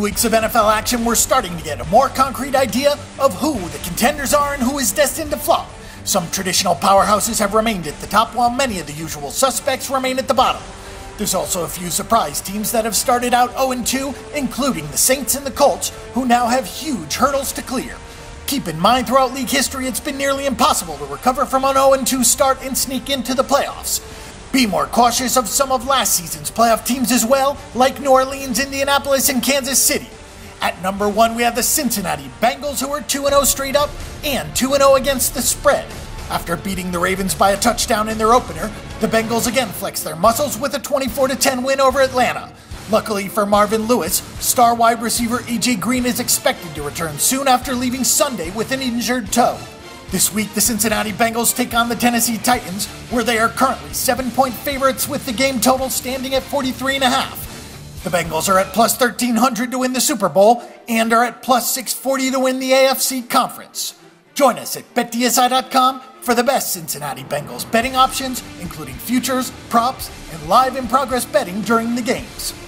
weeks of NFL action, we're starting to get a more concrete idea of who the contenders are and who is destined to flop. Some traditional powerhouses have remained at the top, while many of the usual suspects remain at the bottom. There's also a few surprise teams that have started out 0-2, including the Saints and the Colts, who now have huge hurdles to clear. Keep in mind, throughout league history, it's been nearly impossible to recover from an 0-2 start and sneak into the playoffs. Be more cautious of some of last season's playoff teams as well, like New Orleans, Indianapolis, and Kansas City. At number 1, we have the Cincinnati Bengals, who are 2-0 straight up and 2-0 against the spread. After beating the Ravens by a touchdown in their opener, the Bengals again flexed their muscles with a 24-10 win over Atlanta. Luckily for Marvin Lewis, star wide receiver AJ Green is expected to return soon after leaving Sunday with an injured toe. This week, the Cincinnati Bengals take on the Tennessee Titans, where they are currently 7-point favorites with the game total standing at 43.5. The Bengals are at plus 1,300 to win the Super Bowl and are at plus 640 to win the AFC Conference. Join us at BetDSI.com for the best Cincinnati Bengals betting options, including futures, props, and live in-progress betting during the games.